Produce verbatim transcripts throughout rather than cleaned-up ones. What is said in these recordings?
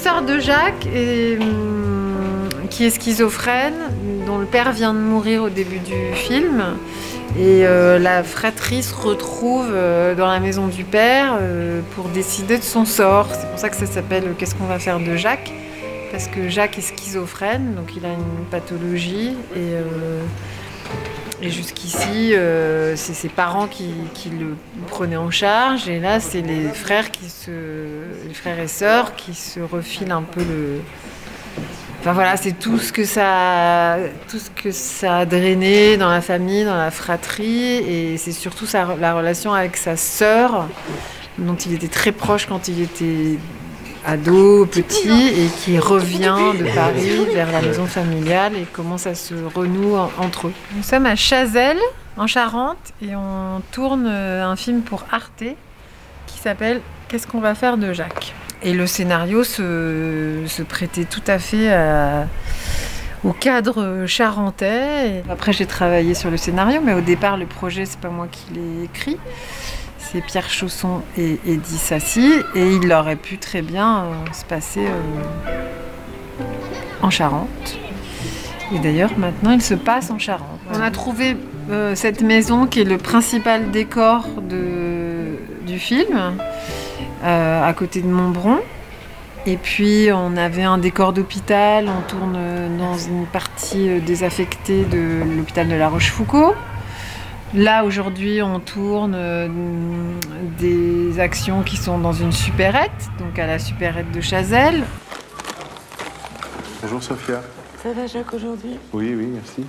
l'histoire de Jacques, et, hum, qui est schizophrène, dont le père vient de mourir au début du film. Et euh, la fratrie se retrouve euh, dans la maison du père euh, pour décider de son sort. C'est pour ça que ça s'appelle « Qu'est-ce qu'on va faire de Jacques ?» Parce que Jacques est schizophrène, donc il a une pathologie. Et, euh, et jusqu'ici, euh, c'est ses parents qui, qui le prenaient en charge. Et là, c'est les frères, qui se, les frères et sœurs qui se refilent un peu le... Enfin voilà, c'est tout ce que ça, tout ce que ça a drainé dans la famille, dans la fratrie, et c'est surtout sa, la relation avec sa sœur, dont il était très proche quand il était ado, petit, et qui revient de Paris vers la maison familiale, et comment ça se renoue en, entre eux. Nous sommes à Chazelles, en Charente, et on tourne un film pour Arte qui s'appelle « Qu'est-ce qu'on va faire de Jacques ?» Et le scénario se, se prêtait tout à fait à, au cadre charentais. Et après, j'ai travaillé sur le scénario, mais au départ, le projet, c'est pas moi qui l'ai écrit. C'est Pierre Chausson et Eddy Sassi. Et il aurait pu très bien euh, se passer euh, en Charente. Et d'ailleurs, maintenant, il se passe en Charente. On a trouvé euh, cette maison qui est le principal décor de, du film. Euh, à côté de Montbron. Et puis on avait un décor d'hôpital, on tourne dans une partie désaffectée de l'hôpital de La Rochefoucauld. Là aujourd'hui on tourne euh, des actions qui sont dans une supérette, donc à la supérette de Chazelles. Bonjour Sophia. Ça va Jacques aujourd'hui? Oui, oui, merci.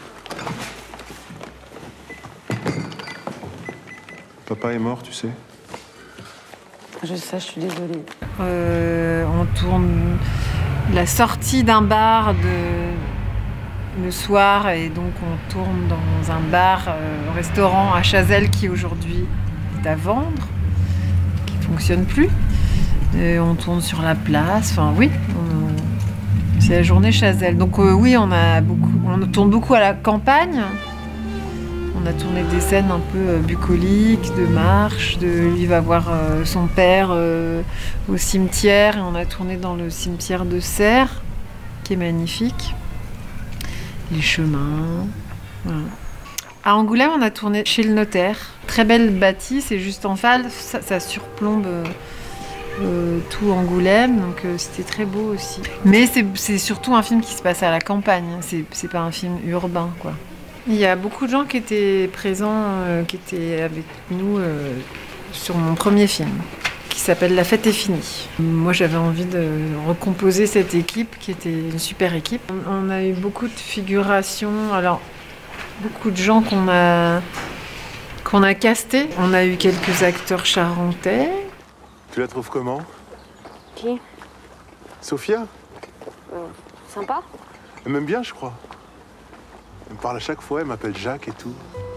Papa est mort, tu sais. Je sais, je suis désolée. Euh, on tourne la sortie d'un bar de... le soir, et donc on tourne dans un bar, euh, restaurant à Chazelles qui aujourd'hui est à vendre, qui ne fonctionne plus. Et on tourne sur la place, enfin oui, on... c'est la journée Chazelles. Donc euh, oui, on, a beaucoup... on tourne beaucoup à la campagne. On a tourné des scènes un peu bucoliques, de marche, de lui va voir euh, son père euh, au cimetière, et on a tourné dans le cimetière de Serres, qui est magnifique. Les chemins, voilà. À Angoulême, on a tourné chez le notaire. Très belle bâtisse, et juste en face, ça, ça surplombe euh, tout Angoulême, donc euh, c'était très beau aussi. Mais c'est surtout un film qui se passe à la campagne, c'est pas un film urbain, quoi. Il y a beaucoup de gens qui étaient présents, euh, qui étaient avec nous euh, sur mon premier film, qui s'appelle La fête est finie. Moi, j'avais envie de recomposer cette équipe, qui était une super équipe. On a eu beaucoup de figurations, alors beaucoup de gens qu'on a, qu'on a castés. On a eu quelques acteurs charentais. Tu la trouves comment? Qui? Sophia? euh, Sympa? Elle m'aime bien, je crois. Elle me parle à chaque fois, elle m'appelle Jacques et tout.